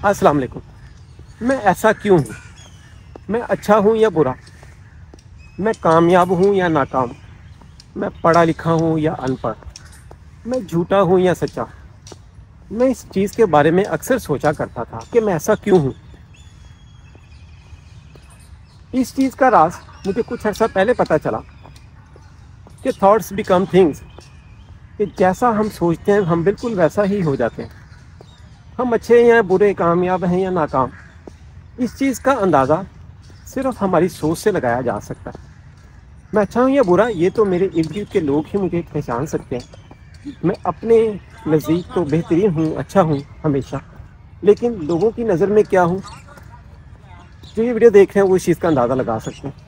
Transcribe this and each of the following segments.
अस्सलाम वालेकुम। मैं ऐसा क्यों हूँ? मैं अच्छा हूँ या बुरा? मैं कामयाब हूँ या नाकाम? मैं पढ़ा लिखा हूँ या अनपढ़? मैं झूठा हूँ या सच्चा? मैं इस चीज़ के बारे में अक्सर सोचा करता था कि मैं ऐसा क्यों हूँ। इस चीज़ का राज मुझे कुछ अर्सा पहले पता चला कि थॉट्स बिकम थिंग्स, कि जैसा हम सोचते हैं हम बिल्कुल वैसा ही हो जाते हैं। हम अच्छे हैं या बुरे, कामयाब हैं या नाकाम, इस चीज़ का अंदाज़ा सिर्फ हमारी सोच से लगाया जा सकता है। मैं अच्छा हूँ या बुरा, ये तो मेरे इर्द गिर्द के लोग ही मुझे पहचान सकते हैं। मैं अपने नज़दीक तो बेहतरीन हूँ, अच्छा हूँ हमेशा, लेकिन लोगों की नज़र में क्या हूँ, जो ये वीडियो देख रहे हैं वो इस चीज़ का अंदाज़ा लगा सकते हैं।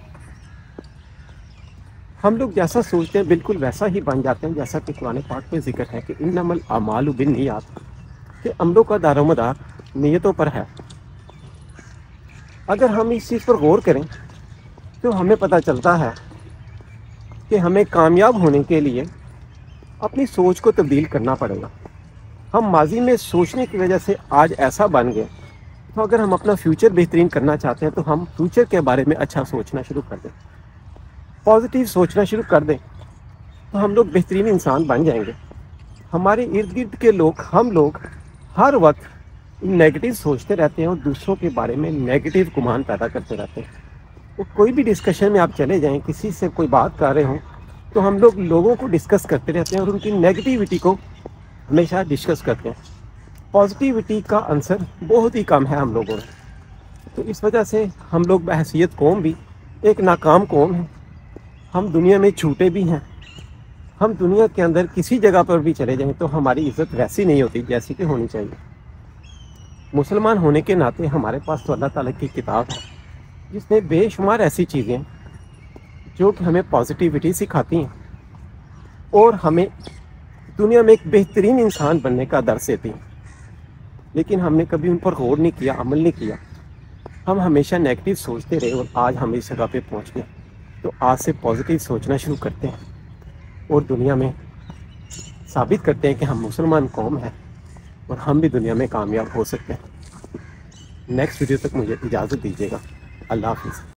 हम लोग जैसा सोचते हैं बिल्कुल वैसा ही बन जाते हैं, जैसा कि कुरान पाक में जिक्र है कि इन्नमल अमालु बिन्नियात, कि अमलों का दारोमदार नीयतों पर है। अगर हम इस चीज़ पर गौर करें तो हमें पता चलता है कि हमें कामयाब होने के लिए अपनी सोच को तब्दील करना पड़ेगा। हम माजी में सोचने की वजह से आज ऐसा बन गए, तो अगर हम अपना फ्यूचर बेहतरीन करना चाहते हैं तो हम फ्यूचर के बारे में अच्छा सोचना शुरू कर दें, पॉजिटिव सोचना शुरू कर दें, तो हम लोग बेहतरीन इंसान बन जाएंगे। हमारे इर्द गिर्द के लोग, हम लोग हर वक्त नेगेटिव सोचते रहते हैं और दूसरों के बारे में नेगेटिव गुमान पैदा करते रहते हैं। वो कोई भी डिस्कशन में आप चले जाएं, किसी से कोई बात कर रहे हों, तो हम लोग लोगों को डिस्कस करते रहते हैं और उनकी नेगेटिविटी को हमेशा डिस्कस करते हैं। पॉजिटिविटी का आंसर बहुत ही कम है हम लोगों में। तो इस वजह से हम लोग बहैसियत कौम भी एक नाकाम कौम है। हम दुनिया में छूटे भी हैं। हम दुनिया के अंदर किसी जगह पर भी चले जाएं तो हमारी इज़्ज़त वैसी नहीं होती जैसी कि होनी चाहिए। मुसलमान होने के नाते हमारे पास तो अल्लाह ताला की किताब है, जिसमें बेशुमार ऐसी चीज़ें जो कि हमें पॉजिटिविटी सिखाती हैं और हमें दुनिया में एक बेहतरीन इंसान बनने का दर्स देती हैं। लेकिन हमने कभी उन पर गौर नहीं किया, अमल नहीं किया। हम हमेशा नेगेटिव सोचते रहे और आज हम इस जगह पे पहुंच गए। तो आज से पॉजिटिव सोचना शुरू करते हैं और दुनिया में साबित करते हैं कि हम मुसलमान कौम हैं और हम भी दुनिया में कामयाब हो सकते हैं। नेक्स्ट वीडियो तक मुझे इजाज़त दीजिएगा। अल्लाह हाफिज़।